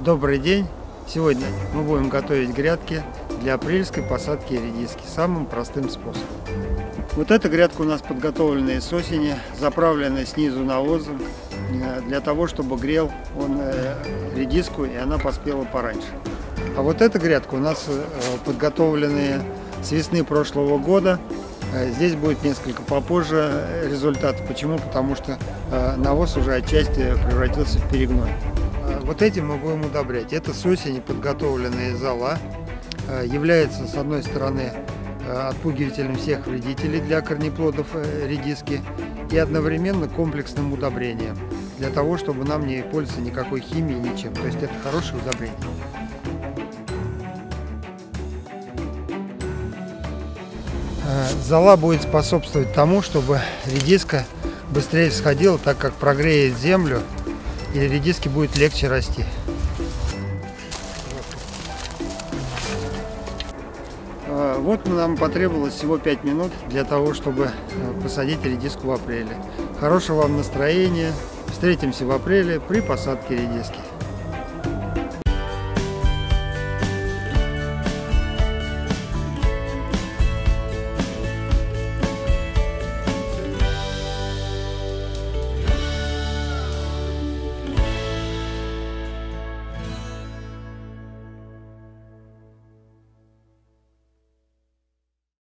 Добрый день! Сегодня мы будем готовить грядки для апрельской посадки редиски самым простым способом. Вот эта грядка у нас подготовленная с осени, заправленная снизу навозом, для того, чтобы грел он редиску и она поспела пораньше. А вот эта грядка у нас подготовленная с весны прошлого года. Здесь будет несколько попозже результат. Почему? Потому что навоз уже отчасти превратился в перегной. Вот этим мы будем удобрять. Это с осени подготовленная зола. Является, с одной стороны, отпугивателем всех вредителей для корнеплодов редиски и одновременно комплексным удобрением, для того, чтобы нам не пользоваться никакой химией, ничем. То есть это хорошее удобрение. Зола будет способствовать тому, чтобы редиска быстрее всходила, так как прогреет землю, и редиске будет легче расти. Вот нам потребовалось всего 5 минут для того, чтобы посадить редиску в апреле. Хорошего вам настроения. Встретимся в апреле при посадке редиски.